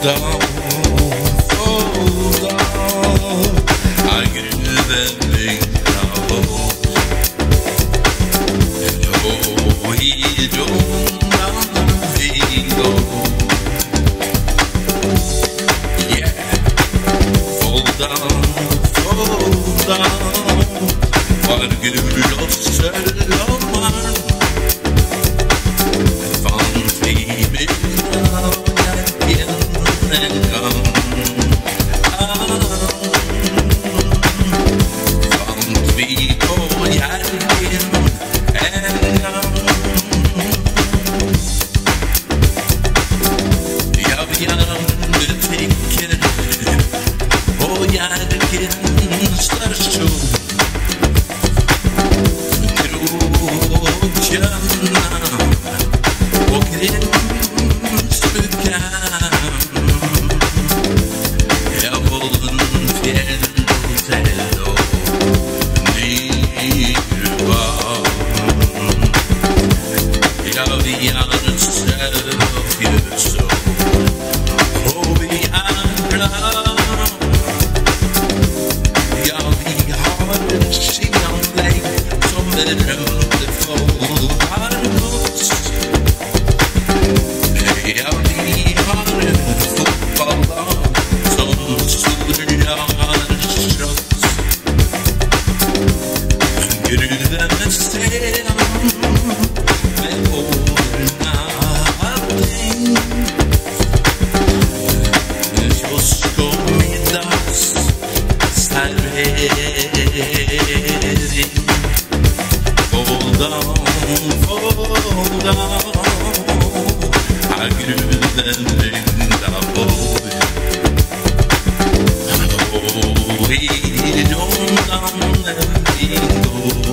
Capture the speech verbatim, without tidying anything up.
down, fall down. I grew that big trouble. Oh, he don't know. Yeah, fall down, fall down. Var gul och söllan fanns vi mina hjärten en gång. Fanns vi på hjärten en gång. Jag undertecknar på hjärtens station. Och gränsbukam jag håller en fjällhotell och nyval. Jag vill gärna sökjus och vi andra. Jag vill ha en signalväg som berömde folk. Jag vill ha en fotbollslag som solar trots. Gruven med sten med årna allting. Kiosk och middags servering. Fall down, fall down. I grew the linda boy. Oh, he don't know the bingo.